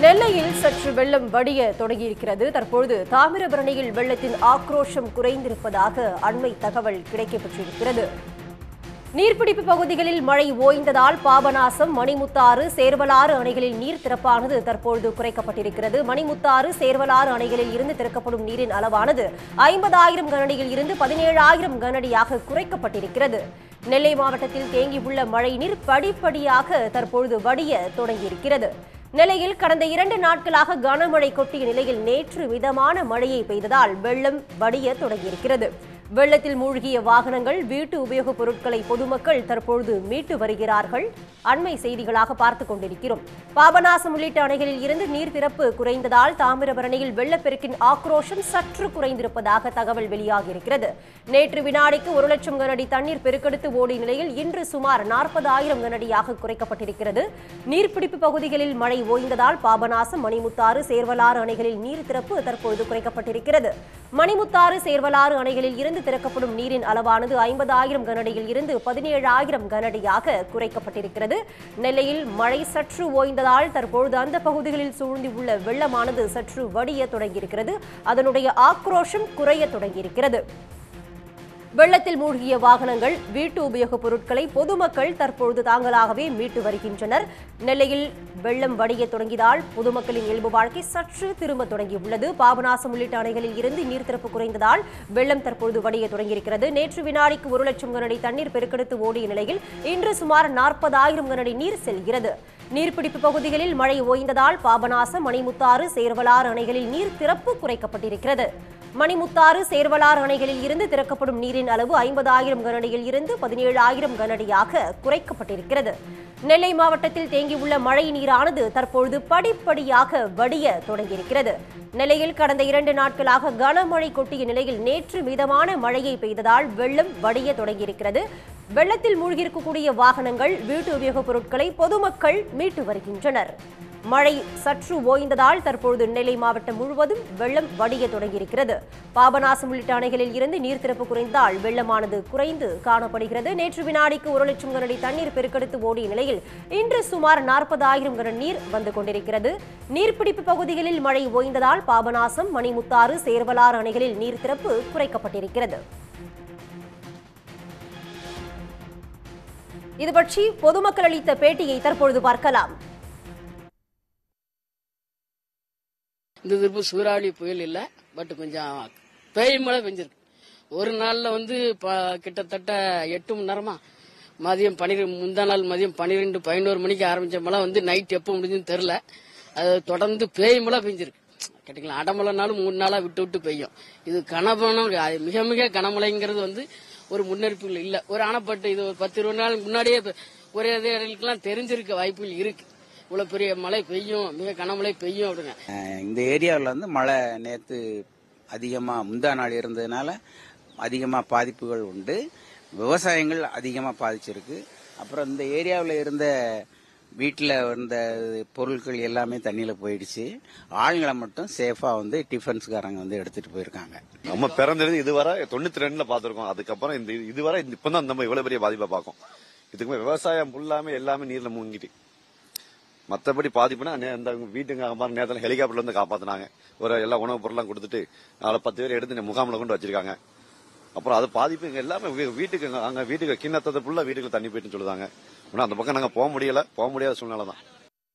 நெல்லையில் சற்று வெள்ளம் வடிய தொடங்கியிருக்கிறது. தற்பொழுது தாமிரபரணியில் வெள்ளத்தின் ஆக்ரோஷம் குறைந்திருப்பதாக அண்மை தகவல் கிடைக்கப்பெற்றிருக்கிறது. நீர்பிடிப்பு பகுதிகளில் மழை ஓய்ந்ததால் பாபநாசம், மணிமுத்தாறு, சேர்வலாறு அணைகளில் நீர் திறப்பானது தற்பொழுது குறைக்கப்பட்டிருக்கிறது. மணிமுத்தாறு, சேர்வலாறு அணைகளில் இருந்து திறக்கப்படும் நீரின் அளவானது 50,000 கனஅடியில் இருந்து 17,000 கனஅடியாக குறைக்கப்பட்டிருக்கிறது. நெல்லை மாவட்டத்தில் தேங்கியுள்ள மழைநீர் படிப்படியாக தற்பொழுது வடிய தொடங்கியிருக்கிறது. நெல்லையில் கடந்த 2 நாட்களாக கனமழை கொட்டிய நிலையில் நேற்று மிதமான மழையை பெய்ததால் வெள்ளம் வடிய தொடங்கியிருக்கிறது. வெள்ளத்தில் மூழ்கிய வாகனங்கள், வீட்டு உபயோகப் பொருட்களை பொதுமக்கள் தற்பொழுது மீட்டு வருகிறார்கள். அண்மை செய்திகளாக பார்த்துக் கொண்டிருக்கிறோம். பாபநாசம் உள்ளிட்ட அணைகளில் இருந்து நீர் திறப்பு குறைந்ததால் தாமிரபரணியில் வெள்ளப்பெருக்கின் ஆக்ரோஷம் சற்று குறைந்திருப்பதாக தகவல் வெளியாகியிருக்கிறது. நேற்று வினாடிக்கு 1 லட்சம் கனஅடி தண்ணீர் பெருக்கெடுத்து ஓடிய நிலையில் இன்று சுமார் 40,000 கனஅடியாக குறைக்கப்பட்டிருக்கிறது. நீர்பிடிப்பு பகுதிகளில் மழை ஓய்ந்ததால் பாபநாசம், மணிமுத்தாறு, சேர்வலாறு அணைகளில் நீர் திறப்பு தற்பொழுது குறைக்கப்பட்டிருக்கிறது. மணிமுத்தாறு, சேர்வலாறு அணைகளில் இருந்து திறக்கப்படும் நீரின் அளவானது 50,000 கனஅடியில் இருந்து 17,000 கனஅடியாக குறைக்கப்பட்டிருக்கிறது. நெல்லையில் மழை சற்று ஓய்ந்ததால் தற்பொழுது அந்த பகுதிகளில் சூழ்ந்துள்ள வெள்ளமானது சற்று வடிய தொடங்கியிருக்கிறது. அதனுடைய ஆக்ரோஷம் குறைய தொடங்கியிருக்கிறது. வெள்ளத்தில் மூழ்கிய வாகனங்கள், வீட்டு உபயோகப் பொருட்களை பொதுமக்கள் தற்பொழுது தாங்களாகவே மீட்டு வருகின்றனர். நெல்லையில் வெள்ளம் வடிய தொடங்கியதால் பொதுமக்களின் இயல்பு வாழ்க்கை சற்று திரும்ப தொடங்கியுள்ளது. பாபநாசம் உள்ளிட்ட அணைகளில் இருந்து நீர் திறப்பு குறைந்ததால் வெள்ளம் தற்பொழுது வடிய தொடங்கியிருக்கிறது. நேற்று வினாடிக்கு 1 லட்சம் கனஅடி தண்ணீர் பெருக்கெடுத்து ஓடிய நிலையில் இன்று சுமார் 40,000 கனஅடி நீர் செல்கிறது. நீர்பிடிப்பு பகுதிகளில் மழை ஓய்ந்ததால் பாபநாசம், மணிமுத்தாறு, சேர்வலாறு அணைகளில் நீர் திறப்பு குறைக்கப்பட்டிருக்கிறது. மணிமுத்தாறு, சேர்வலாறு அணைகளில் இருந்து திறக்கப்படும் நீரின் அளவு 50,000 கனஅடியில் இருந்து 17,000 கனஅடியாக குறைக்கப்பட்டிருக்கிறது. நெல்லை மாவட்டத்தில் தேங்கியுள்ள மழை நீரானது தற்பொழுது படிப்படியாக வடிய தொடங்கியிருக்கிறது. நெல்லையில் கடந்த 2 நாட்களாக கனமழை கொட்டிய நிலையில் நேற்று மிதமான மழையை பெய்ததால் வெள்ளம் வடிய தொடங்கியிருக்கிறது. வெள்ளத்தில் மூழ்கியிருக்கக்கூடிய வாகனங்கள், வீட்டு உபயோகப் பொருட்களை பொதுமக்கள் மீட்டு வருகின்றனர். மழை சற்று ஓய்ந்ததால் தற்பொழுது நெல்லை மாவட்டம் முழுவதும் வெள்ளம் வடிய தொடங்கியிருக்கிறது. பாபநாசம் உள்ளிட்ட அணைகளில் இருந்து நீர் திறப்பு குறைந்தால் வெள்ளமானது குறைந்து காணப்படுகிறது. நேற்று வினாடிக்கு 1 லட்சம் கனஅடி தண்ணீர் பெருக்கெடுத்து ஓடிய நிலையில் இன்று சுமார் 40,000 கன நீர் வந்து கொண்டிருக்கிறது. நீர்பிடிப்பு பகுதிகளில் மழை ஓய்ந்ததால் பாபநாசம், மணிமுத்தாறு, சேர்வலாறு அணைகளில் நீர் திறப்பு குறைக்கப்பட்டிருக்கிறது. இது பற்றி பொதுமக்கள் அளித்த பேட்டியை தற்பொழுது பார்க்கலாம். இந்த திருப்பு சூறாவளி புயல் இல்ல, பட் கொஞ்சம் பெய்யும் மழை பெஞ்சிருக்கு. ஒரு நாள்ல கிட்டத்தட்ட 8 மணி நேரமா மதியம் 12, முந்தா நாள் மதியம் 12, 11 மணிக்கு ஆரம்பிச்ச மழை நைட் எப்போ முடிஞ்சுன்னு தெரியல. அது தொடர்ந்து பெய்யும் மழை பெஞ்சிருக்கு. கேட்டீங்களா, அடமழைனாலும் 3 நாளா விட்டு விட்டு பெய்யும். இது மிக மிக கனமழைங்கிறது ஒரு முன்னெடுப்புகள் இல்ல. ஒரு அணைப்பட்டு இது ஒரு 10-20 நாள் முன்னாடியே ஒரே இடங்களுக்கெல்லாம் தெரிஞ்சிருக்க வாய்ப்புகள் இருக்கு. இவ்வளவு பெரிய மழை பெய்யும், மிக கனமழை பெய்யும் அப்படிங்க. இந்த ஏரியாவில் மழை நேற்று அதிகமா முந்தா நாள் இருந்ததுனால அதிகமா பாதிப்புகள் உண்டு. விவசாயங்கள் அதிகமா பாதிச்சிருக்கு. அப்புறம் இந்த ஏரியாவில் இருந்த வீட்டில் இருந்த பொருட்கள் எல்லாமே தண்ணியில போயிடுச்சு. ஆளுங்களை மட்டும் சேஃபா டிஃபென்ஸ்காரங்க எடுத்துட்டு போயிருக்காங்க. நம்ம பிறந்தது இதுவரை 92ல பாத்திருக்கோம். அதுக்கப்புறம் இதுவரை இப்பதான் நம்ம இவ்வளவு பெரிய பாதிப்பை பார்க்கோம். இதுக்குமே விவசாயம் ஃபுல்லாமே எல்லாமே நீர்ல மூங்கிட்டு. மற்றபடி பாதிப்புனா அந்த வீட்டுங்க நேரத்தில் ஹெலிகாப்டர்ல இருந்து காப்பாத்தினாங்க. எல்லா உணவுப் பொருள்லாம் கொடுத்துட்டு 10 பேர் எடுத்து முகாமில் கொண்டு வச்சிருக்காங்க. அப்புறம் அது பாதிப்பு இங்க எல்லாமே வீட்டுக்கு கிண்ணத்தை ஃபுல்லா வீட்டுக்கு தண்ணி போயிட்டு சொல்லுதாங்க. அந்த பக்கம் நாங்க போக முடியாத சூழ்நிலை தான்.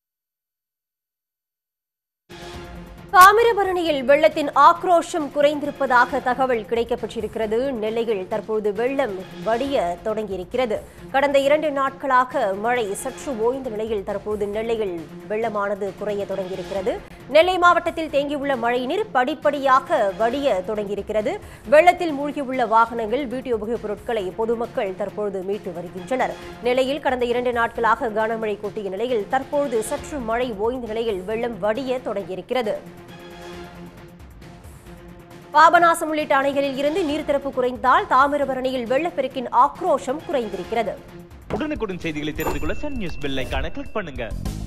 தாமிரபரணியில் வெள்ளத்தின் ஆக்ரோஷம் குறைந்திருப்பதாக தகவல் கிடைக்கப்பெற்றிருக்கிறது. நெல்லையில் தற்போது வெள்ளம் வடிய தொடங்கியிருக்கிறது. கடந்த 2 நாட்களாக மழை சற்று ஓய்ந்த நிலையில் தற்போது நெல்லையில் வெள்ளமானது குறைய தொடங்கியிருக்கிறது. நெல்லை மாவட்டத்தில் தேங்கியுள்ள மழைநீர் படிப்படியாக வடிய தொடங்கியிருக்கிறது. வெள்ளத்தில் மூழ்கியுள்ள வாகனங்கள், வீட்டு உபயோகப் பொருட்களை பொதுமக்கள் தற்பொழுது மீட்டு வருகின்றனர். நெல்லையில் கடந்த 2 நாட்களாக கனமழை கொட்டிய நிலையில் தற்பொழுது சற்று மழை ஓய்ந்த நிலையில் வெள்ளம் வடிய தொடங்கியிருக்கிறது. பாபநாசம் உள்ளிட்ட அணைகளில் இருந்து நீர் திறப்பு குறைந்தால் தாமிரபரணியில் வெள்ளப்பெருக்கின் ஆக்ரோஷம் குறைந்திருக்கிறது. உடனுக்குடன் செய்திகளை தெரிந்து கொள்ள சன் நியூஸ் பெல் ஐகானை கிளிக் பண்ணுங்க.